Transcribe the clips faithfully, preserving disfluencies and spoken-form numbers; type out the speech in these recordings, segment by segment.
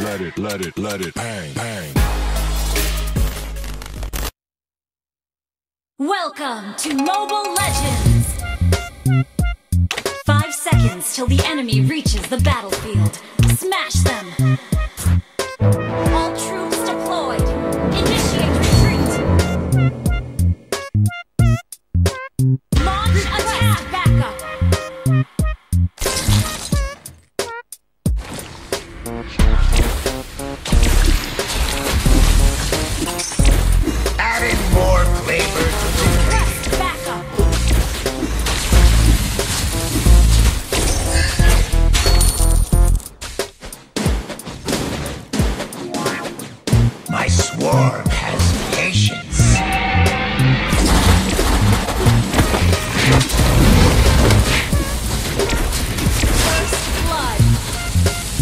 let it, let it, let it bang, bang. Welcome to Mobile Legends! Five seconds till the enemy reaches the battlefield. Smash them! All troops deployed! Initiate retreat! Launch attack backup! Adding more flavor to the Press backup! My swarm has patience. First blood!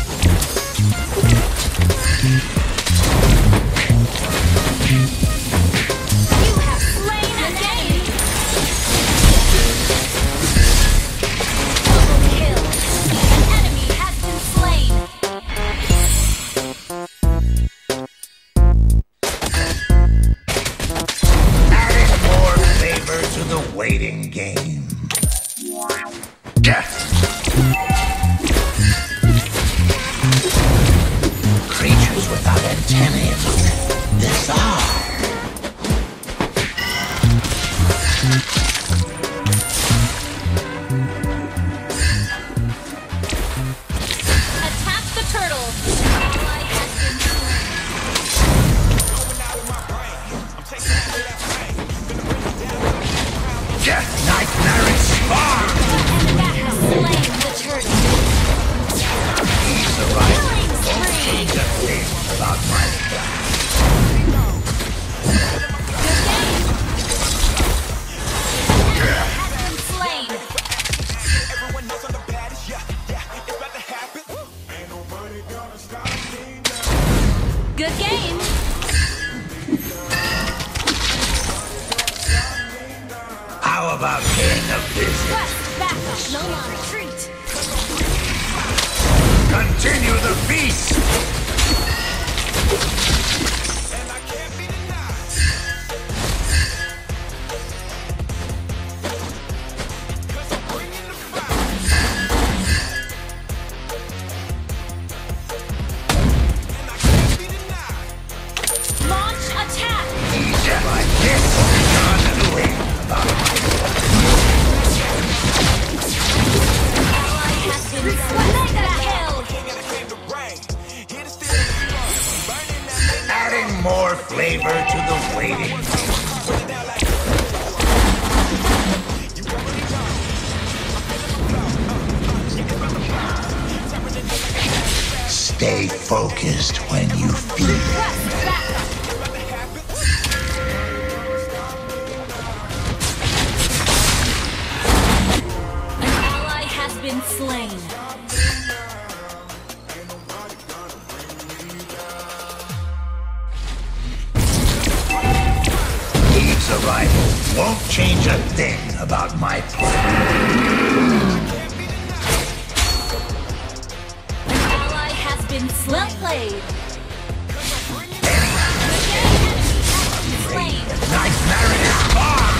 You have slain an enemy! Double kill! An enemy has been slain! Adding more flavor to the waiting game. Death! Creatures without antennae look bizarre. Attack the turtle! Ally has been Death Nightmare Spawn! slain! Has slain the turtle! He's arrived. Killing Won't spree! change a thing about my plan. Has been slain! Good game! How about paying a visit? Quest backup! No more retreat! Continue the feast! Launch attack! Easier like this. Undoing about my Ally has been mega kill! adding more flavor to the waiting. Stay focused when you feed. Quest backup! An ally has been slain. Eve's arrival won't change a thing about my plan. An ally has been slain. Well played. Slain. Nightmare Spawn!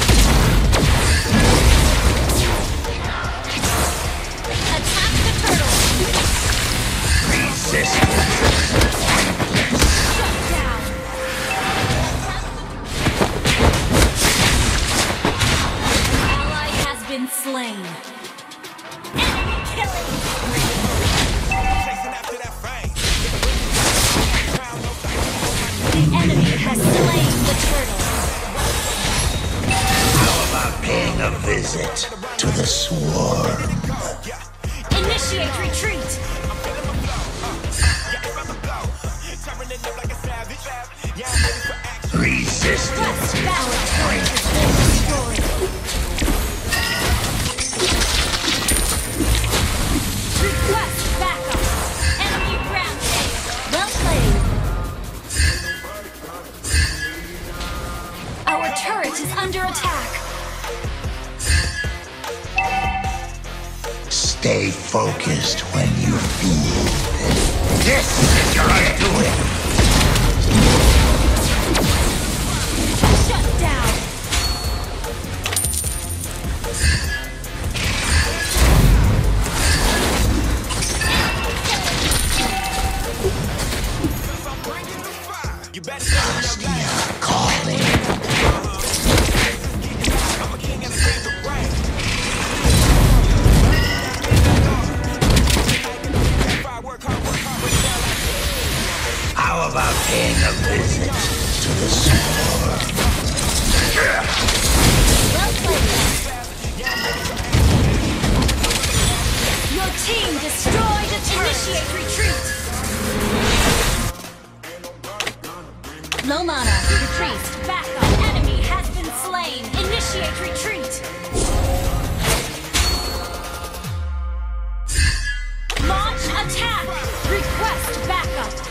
Attack the turtle. Resistance. Shut down. Ally has been slain. Enemy killing. The enemy has slain the turtle. How about paying a visit to the swarm? Initiate retreat. Resistance. Quest backup. Turret has been destroyed. Request backup. Enemy rampage. Well played. Our turret is under attack. Stay focused when you feed. This is your undoing! Shut down! Fastia calling. How about paying a visit to the swarm? Well played. Your team destroyed the turret. Initiate retreat. Low mana. Retreat. Back up. Enemy has been slain. Initiate retreat. Launch attack. Request backup.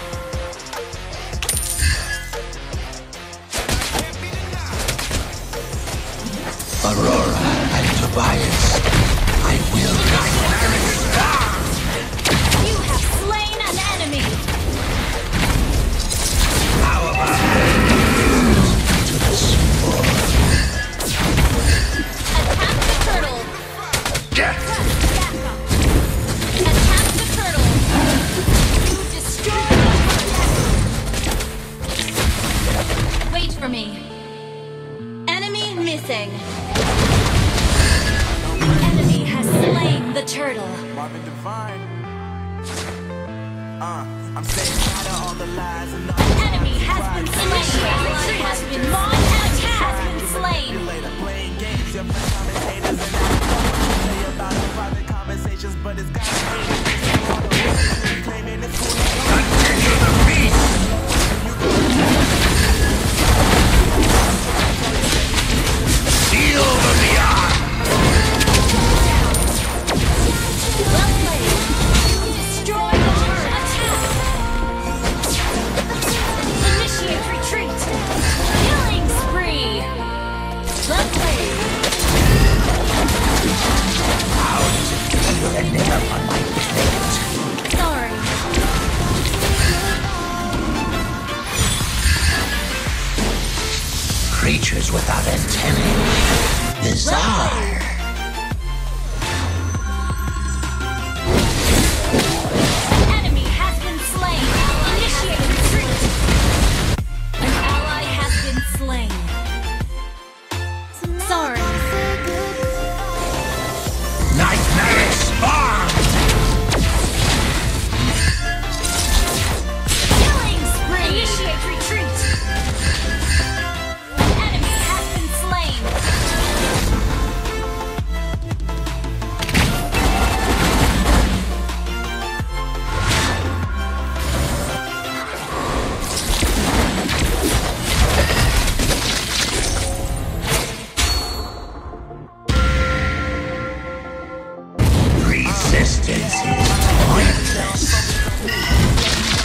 Aurora and Tobias, I will nightmare star! You have slain an enemy. How about to the swarm? Attack the turtle. Yeah. Request backup. Attack the turtle. You destroyed the turtle. Wait for me. Enemy missing. Enemy has slain the turtle. Marvin Divine. Uh, I'm saying hi to all the lies and all An enemy has been slain. Retreat has been launched. An attack has been slain. later playing games. You're my commentators and I don't know what to say about the private conversations, but it's got me claiming it's cool. Continue the beast! Feel the beyond! Well played. You destroyed the turret. Attack. Initiate retreat. Killing spree. Well played. How does it feel ending up on my plate? Sorry. Creatures without antennae. Bizarre. Enemy has been slain. Initiate retreat. An ally has been slain. Sorry. Nightmare spawn! Killing spree. Initiate retreat. Enemy has been slain. Resistance is pointless.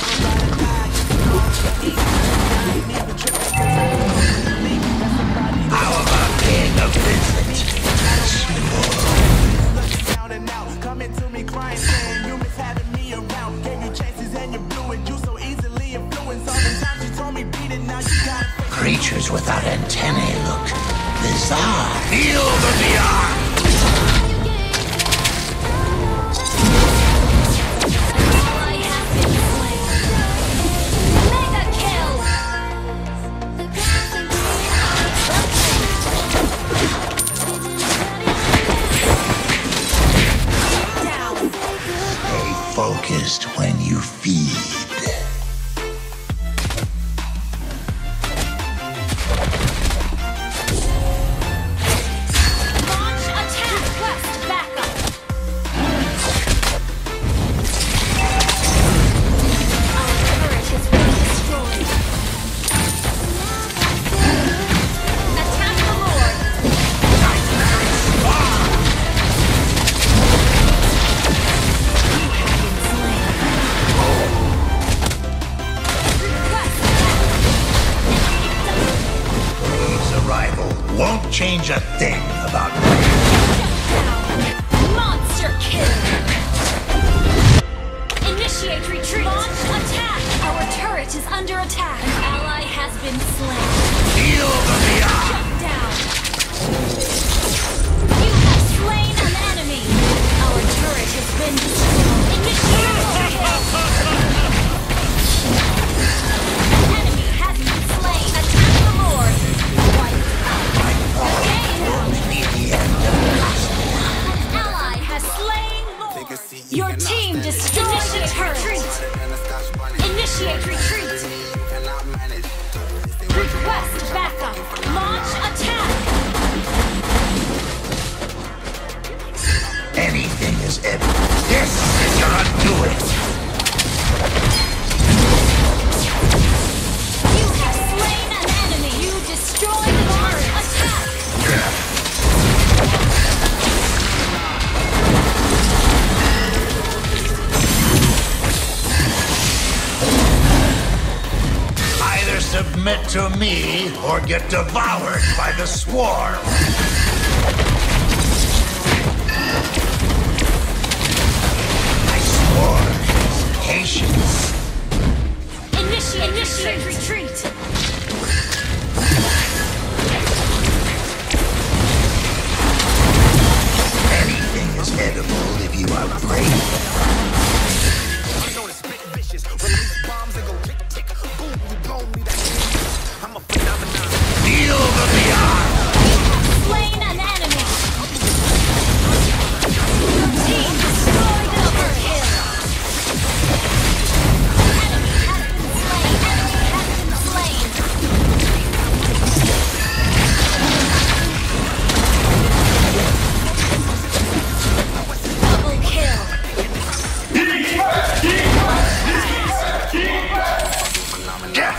How about paying a visit to the swarm? Down and out, coming to me crying, saying you miss having me around. Gave you chances and you blew it. You so easily influenced. All the times you told me beat it, now you got it. Creatures without antennae look bizarre. Feel the beyond! Ally has been slain. Mega kill. Down. Stay focused when you feed. Launch attack. Request backup. Our turret has been destroyed. Attack the Lord. You have been slain. Request backup. His arrival won't change a thing about me. Monster kill! Initiate retreat! Launch under attack. An ally has been slain. Feel the beyond. Shut down. You have slain an enemy. Our turret has been destroyed. Initiate kill. An enemy has been slain. Attack the Lord. Wipe out. Again. An ally has slain Lord. Your team destroyed the turret. Initiate retreat. Request backup. Launch attack. Anything is edible. This is your undoing. You have slain an enemy. You destroyed the turret. Attack. Either submit to me or get devoured by the swarm. My swarm is patience. Initiate, initiate retreat. Anything is edible if you are brave. Feel the beyond. Slain an enemy. Your team destroyed an overkill. Enemy has been slain. Enemy has been slain. Double kill. Death.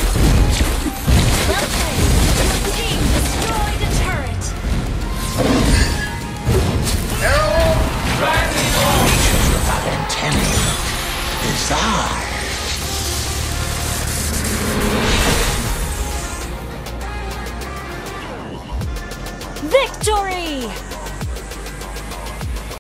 Well played. Your team destroyed a turret. Creatures without antennae. Bizarre. Victory!